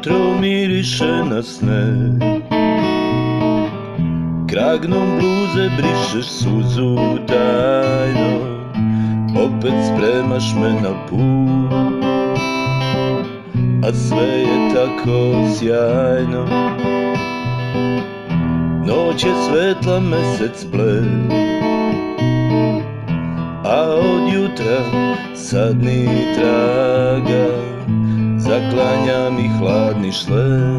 Jutro miriše na sneg, kragnom bluze brišeš suzu tajno, opet spremaš me na put, a sve je tako sjajno. Noć je svetla, mesec bled, a od jutra sad ni traga, zaklanja mi hladni šlem.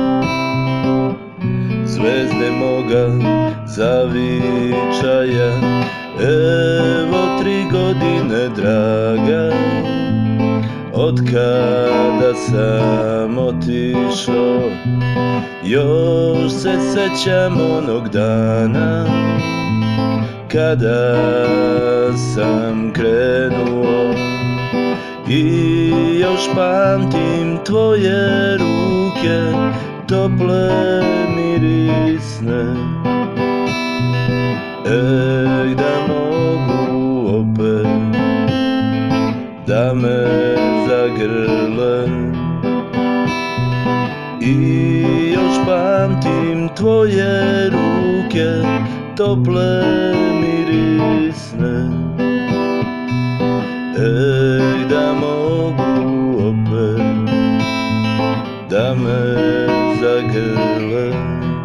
Zvezde moga zavičaja, evo 3 godine draga, od kada sam otišao. Još se sećam onog dana kada sam krenuo, i još pamtim tvoje ruke, tople mirisne. Ej, da mogu opet da me zagrle, i još pamtim tvoje ruke, tople mirisne. Ej, da mogu opet da me zagrle.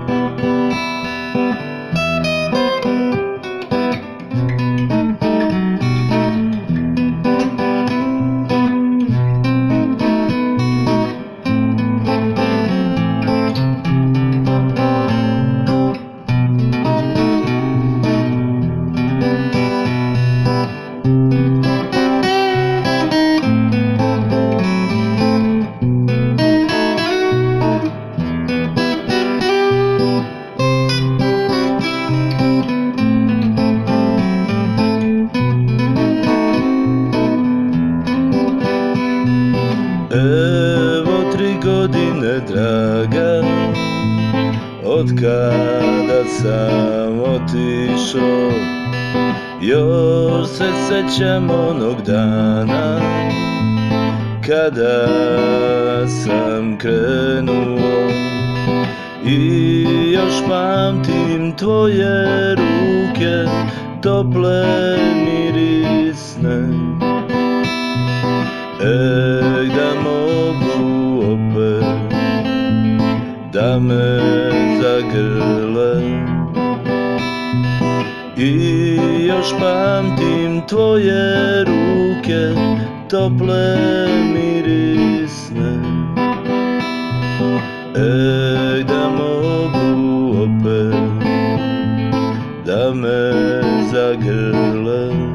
Evo 3 godine draga, od kada sam otišao. Još se sećam onog dana kada sam krenuo, i još pamtim tvoje ruke, tople mirisne. Ej, da mogu opet da me zagrle, i još pamtim tvoje ruke, tople mirisne. Ej, da mogu opet da me zagrle.